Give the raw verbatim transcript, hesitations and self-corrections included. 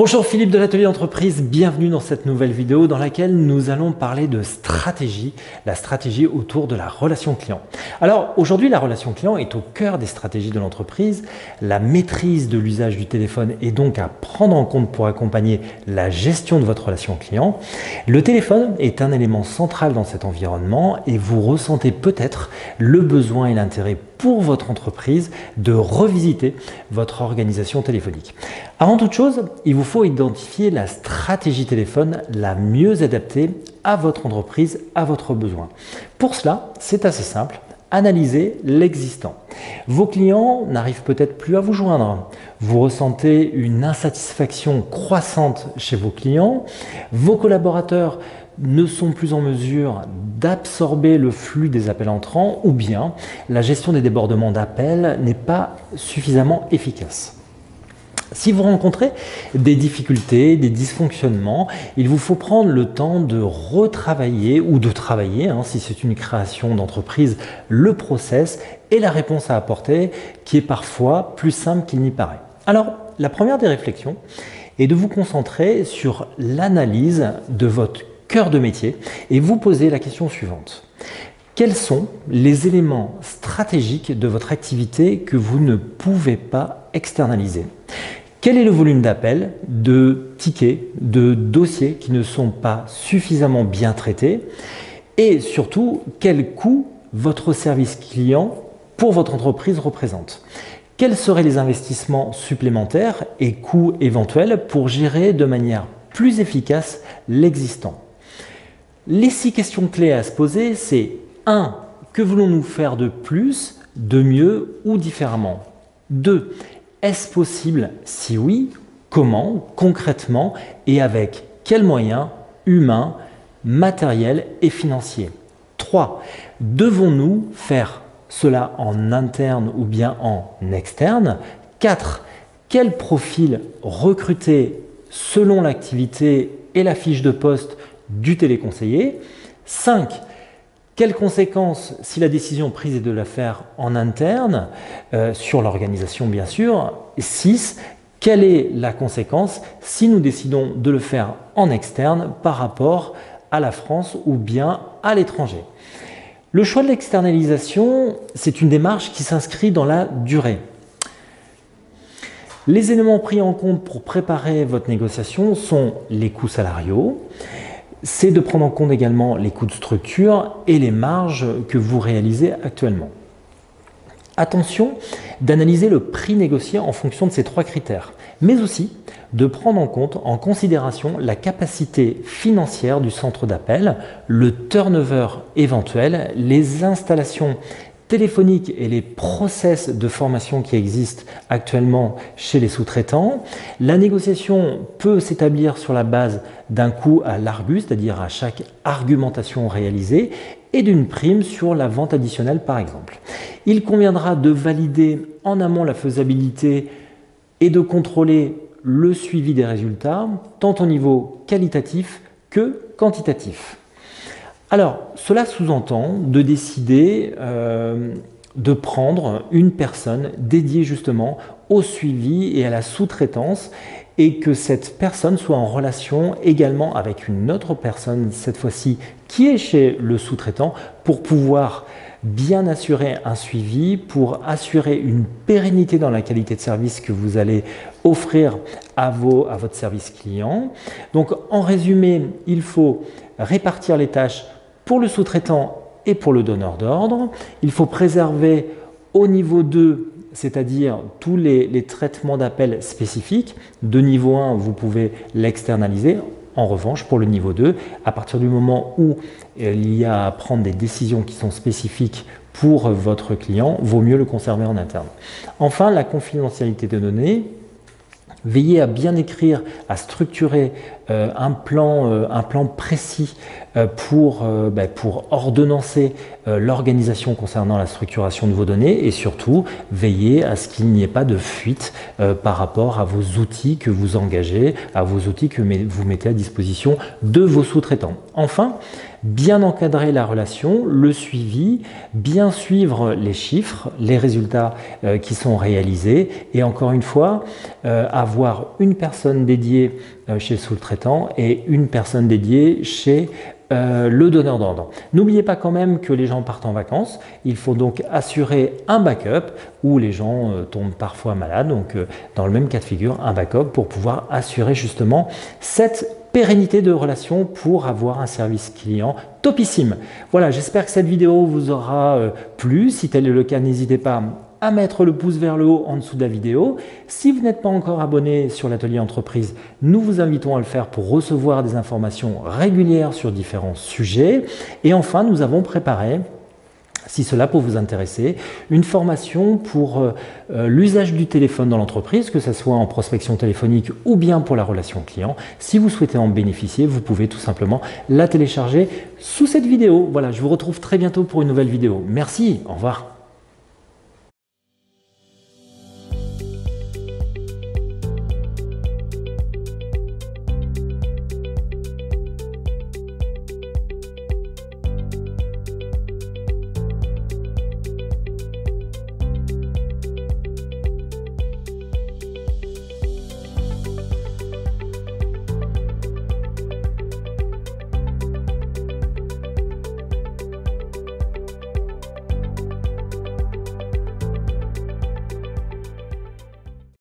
Bonjour, Philippe de l'Atelier Entreprise, bienvenue dans cette nouvelle vidéo dans laquelle nous allons parler de stratégie, la stratégie autour de la relation client. Alors aujourd'hui, la relation client est au cœur des stratégies de l'entreprise. La maîtrise de l'usage du téléphone est donc à prendre en compte pour accompagner la gestion de votre relation client. Le téléphone est un élément central dans cet environnement et vous ressentez peut-être le besoin et l'intérêt pour votre entreprise de revisiter votre organisation téléphonique. Avant toute chose, il vous faut identifier la stratégie téléphone la mieux adaptée à votre entreprise, à votre besoin. Pour cela, c'est assez simple, analysez l'existant. Vos clients n'arrivent peut-être plus à vous joindre. Vous ressentez une insatisfaction croissante chez vos clients. Vos collaborateurs ne sont plus en mesure d'absorber le flux des appels entrants ou bien la gestion des débordements d'appels n'est pas suffisamment efficace. Si vous rencontrez des difficultés, des dysfonctionnements, il vous faut prendre le temps de retravailler ou de travailler, hein, si c'est une création d'entreprise, le process et la réponse à apporter qui est parfois plus simple qu'il n'y paraît. Alors, la première des réflexions est de vous concentrer sur l'analyse de votre cœur de métier et vous poser la question suivante. Quels sont les éléments stratégiques de votre activité que vous ne pouvez pas externaliser? Quel est le volume d'appels, de tickets, de dossiers qui ne sont pas suffisamment bien traités? Et surtout, quel coût votre service client pour votre entreprise représente? Quels seraient les investissements supplémentaires et coûts éventuels pour gérer de manière plus efficace l'existant? Les six questions clés à se poser, c'est un. Que voulons-nous faire de plus, de mieux ou différemment? deux. Est-ce possible? Si oui, comment, concrètement et avec quels moyens humains, matériels et financiers? trois. Devons-nous faire cela en interne ou bien en externe? quatre. Quel profil recruter selon l'activité et la fiche de poste du téléconseiller? cinq. Quelles conséquences si la décision prise est de la faire en interne, euh, sur l'organisation bien sûr? six. Quelle est la conséquence si nous décidons de le faire en externe par rapport à la France ou bien à l'étranger? Le choix de l'externalisation, c'est une démarche qui s'inscrit dans la durée. Les éléments pris en compte pour préparer votre négociation sont les coûts salariaux. C'est de prendre en compte également les coûts de structure et les marges que vous réalisez actuellement. Attention d'analyser le prix négocié en fonction de ces trois critères, mais aussi de prendre en compte, en considération, la capacité financière du centre d'appel, le turnover éventuel, les installations téléphoniques et les process de formation qui existent actuellement chez les sous-traitants. La négociation peut s'établir sur la base d'un coût à l'argus, c'est-à-dire à chaque argumentation réalisée, et d'une prime sur la vente additionnelle par exemple. Il conviendra de valider en amont la faisabilité et de contrôler le suivi des résultats, tant au niveau qualitatif que quantitatif. Alors, cela sous-entend de décider euh, de prendre une personne dédiée justement au suivi et à la sous-traitance et que cette personne soit en relation également avec une autre personne, cette fois-ci qui est chez le sous-traitant, pour pouvoir bien assurer un suivi, pour assurer une pérennité dans la qualité de service que vous allez offrir à, vos, à votre service client. Donc en résumé, il faut répartir les tâches pour le sous-traitant et pour le donneur d'ordre. Il faut préserver au niveau deux, c'est-à-dire tous les, les traitements d'appels spécifiques. De niveau un, vous pouvez l'externaliser. En revanche, pour le niveau deux, à partir du moment où il y a à prendre des décisions qui sont spécifiques pour votre client, vaut mieux le conserver en interne. Enfin, la confidentialité des données. Veillez à bien écrire, à structurer euh, un, plan, euh, un plan précis euh, pour, euh, bah, pour ordonnancer euh, l'organisation concernant la structuration de vos données et surtout veiller à ce qu'il n'y ait pas de fuite euh, par rapport à vos outils que vous engagez, à vos outils que vous mettez à disposition de vos sous-traitants. Enfin, bien encadrer la relation, le suivi, bien suivre les chiffres, les résultats euh, qui sont réalisés et encore une fois, euh, avoir une personne dédiée euh, chez le sous-traitant et une personne dédiée chez Euh, le donneur d'ordre. N'oubliez pas quand même que les gens partent en vacances. Il faut donc assurer un backup où les gens euh, tombent parfois malades. Donc, euh, dans le même cas de figure, un backup pour pouvoir assurer justement cette pérennité de relation pour avoir un service client topissime. Voilà, j'espère que cette vidéo vous aura euh, plu. Si tel est le cas, n'hésitez pas à mettre le pouce vers le haut en dessous de la vidéo. Si vous n'êtes pas encore abonné sur l'atelier entreprise, nous vous invitons à le faire pour recevoir des informations régulières sur différents sujets. Et enfin, nous avons préparé, si cela peut vous intéresser, une formation pour euh, l'usage du téléphone dans l'entreprise, que ce soit en prospection téléphonique ou bien pour la relation client. Si vous souhaitez en bénéficier, vous pouvez tout simplement la télécharger sous cette vidéo. Voilà, je vous retrouve très bientôt pour une nouvelle vidéo. Merci, au revoir.